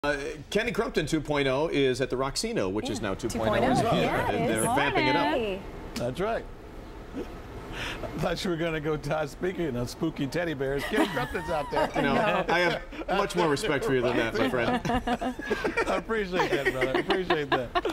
Kenny Crumpton 2.0 is at the Rocksino, which is now 2.0 as well. Yeah, and they're vamping it up. That's right. I thought you were going to go, Todd, speaking of spooky teddy bears. Kenny Crumpton's out there. You know, I have much more respect for you than that, my friend. I appreciate that, brother. I appreciate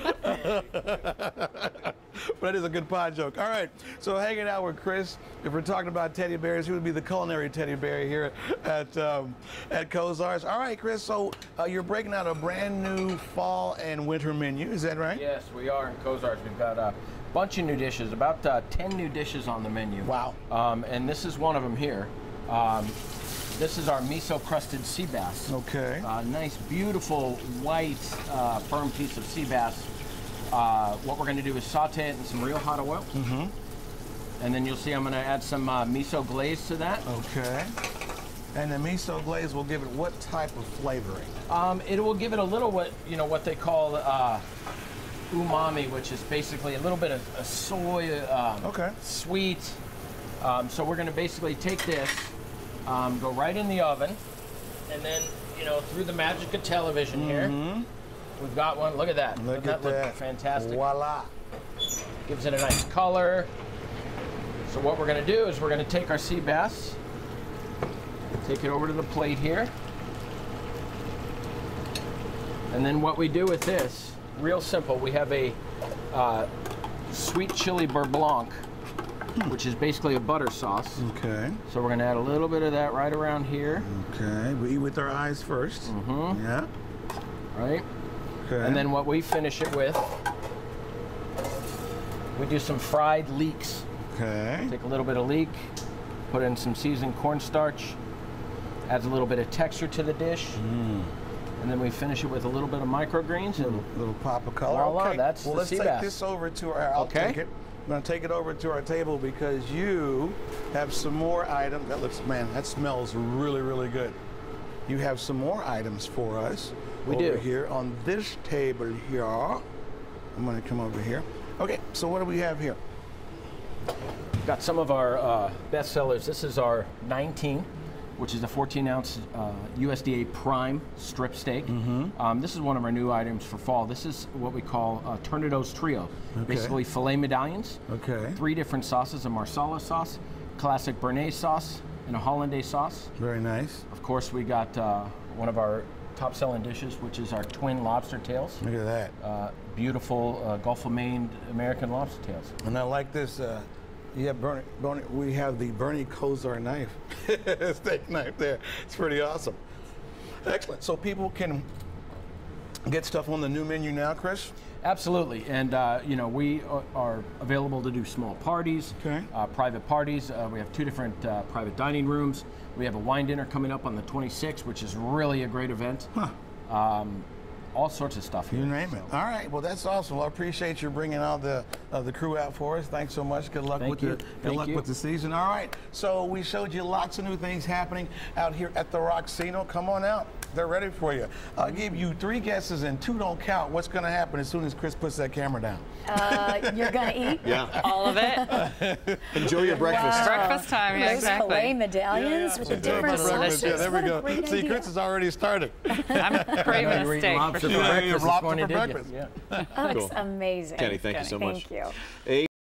that. But it is a good pod joke. All right, so hanging out with Chris, if we're talking about teddy bears, he would be the culinary teddy bear here at Kozar's. All right, Chris, so you're breaking out a brand new fall and winter menu, is that right? Yes, we are in Kozar's. We've got a bunch of new dishes, about 10 new dishes on the menu. Wow. And this is one of them here. This is our miso-crusted sea bass. Okay. Nice, beautiful, white, firm piece of sea bass. What we're going to do is saute it in some real hot oil. Mm-hmm. And then you'll see I'm going to add some miso glaze to that. Okay. And the miso glaze will give it what type of flavoring? It will give it a little what they call umami, which is basically a little bit of a soy, okay, sweet. So we're going to basically take this, go right in the oven, and then through the magic of television here, we've got one. Look at that. Look at that. Look fantastic. Voila. Gives it a nice color. So what we're going to do is we're going to take our sea bass, take it over to the plate here, and then what we do with this, real simple, we have a sweet chili beurre blanc, which is basically a butter sauce. Okay. So we're going to add a little bit of that right around here. Okay, we eat with our eyes first. Mm-hmm. Yeah. Right. Okay. And then what we finish it with, we do some fried leeks. Okay. Take a little bit of leek, put in some seasoned cornstarch, adds a little bit of texture to the dish. And then we finish it with a little bit of microgreens and a little pop of color. Voila, okay. That's well, the let's sea take bass. this over to our. I'll take it. I'm going to take it over to our table because you have some more items. That looks, man, that smells really, really good. You have some more items for us. We over do. Here on this table here. I'm going to come over here. Okay, so what do we have here? Got some of our best sellers. This is our 19, which is a 14-ounce USDA prime strip steak. This is one of our new items for fall. This is what we call Tornado's Trio. Okay. Basically filet medallions. Okay. 3 different sauces, a marsala sauce, classic béarnaise sauce, and a hollandaise sauce. Very nice. Of course, we got one of our top-selling dishes, which is our twin lobster tails. Look at that. Beautiful Gulf of Maine American lobster tails. And I like this. Yeah, we have the Bernie Kozar knife, steak knife there. It's pretty awesome. Excellent. So people can get stuff on the new menu now, Chris? Absolutely, and we are available to do small parties, okay, private parties. We have 2 different private dining rooms. We have a wine dinner coming up on the 26th, which is really a great event. Huh. All sorts of stuff here. You name it. All right. Well, that's awesome. Well, I appreciate you bringing all the crew out for us. Thanks so much. Good luck with the season. All right. So we showed you lots of new things happening out here at the Rocksino. Come on out. They're ready for you. I'll give you 3 guesses and 2 don't count. What's going to happen as soon as Chris puts that camera down? You're going to eat? Yeah. All of it? Enjoy your breakfast. Wow. Breakfast time, yeah, Those exactly. filet medallions with the different sauces. Yeah, there we go. What a great See, idea. Chris has already started. I'm craving a steak. Lobster For for sure. breakfast. Lobster Morning, for did you? breakfast. Yeah. That looks amazing. Kenny, thank you so much. Thank you.